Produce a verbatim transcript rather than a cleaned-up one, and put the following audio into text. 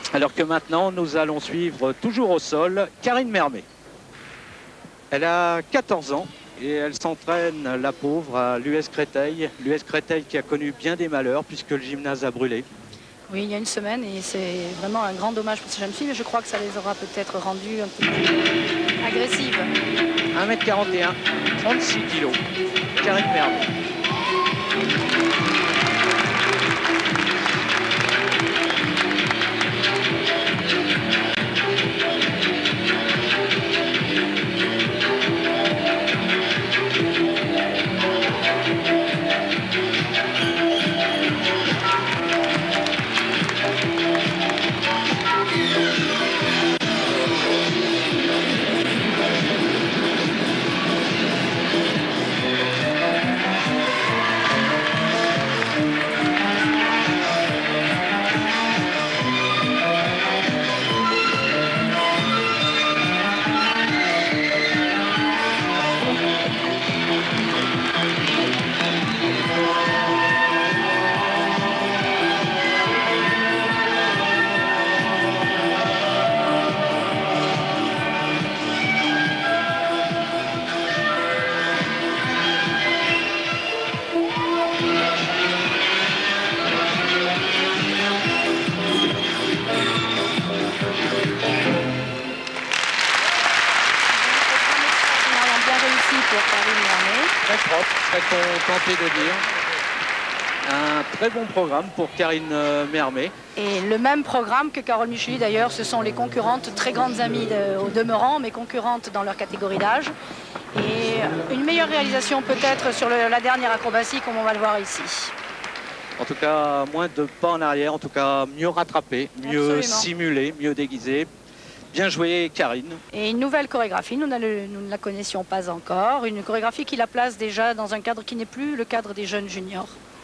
Alors que maintenant, nous allons suivre toujours au sol Karine Mermet. Elle a quatorze ans et elle s'entraîne, la pauvre, à l'U S Créteil. L'U S Créteil qui a connu bien des malheurs puisque le gymnase a brûlé. Oui, il y a une semaine et c'est vraiment un grand dommage pour ces jeunes filles, mais je crois que ça les aura peut-être rendues un peu plus agressives. un mètre quarante et un, trente-six kilos. Karine Mermet. Très propre, très tenté de dire. Un très bon programme pour Karine Mermet. Et le même programme que Carole Micheli d'ailleurs, ce sont les concurrentes, très grandes amies de, au demeurant, mais concurrentes dans leur catégorie d'âge. Et une meilleure réalisation peut-être sur le, la dernière acrobatie comme on va le voir ici. En tout cas, moins de pas en arrière, en tout cas mieux rattrapé, mieux Absolument. simulé, mieux déguisé. Bien joué Karine. Et une nouvelle chorégraphie, nous, le, nous ne la connaissions pas encore. Une chorégraphie qui la place déjà dans un cadre qui n'est plus le cadre des jeunes juniors.